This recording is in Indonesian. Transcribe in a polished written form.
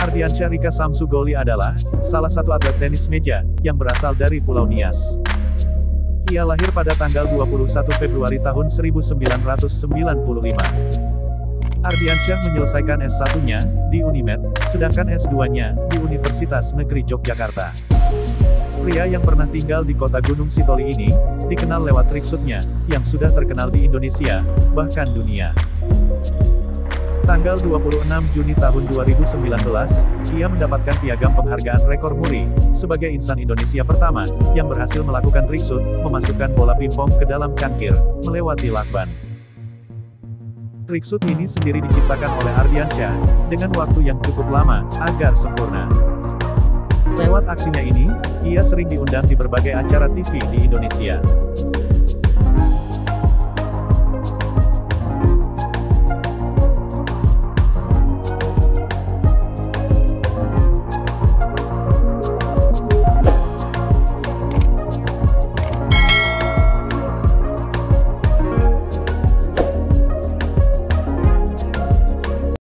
Ardiansyah Rika Samsugoli adalah salah satu atlet tenis meja yang berasal dari Pulau Nias. Ia lahir pada tanggal 21 Februari tahun 1995. Ardiansyah menyelesaikan S1-nya di Unimed, sedangkan S2-nya di Universitas Negeri Yogyakarta. Pria yang pernah tinggal di kota Gunung Sitoli ini, dikenal lewat triksutnya, yang sudah terkenal di Indonesia, bahkan dunia. Tanggal 26 Juni tahun 2019, ia mendapatkan piagam penghargaan rekor muri, sebagai insan Indonesia pertama, yang berhasil melakukan triksut, memasukkan bola pingpong ke dalam cangkir, melewati lakban. Triksut ini sendiri diciptakan oleh Ardiansyah, dengan waktu yang cukup lama, agar sempurna. Lewat aksinya ini, ia sering diundang di berbagai acara TV di Indonesia.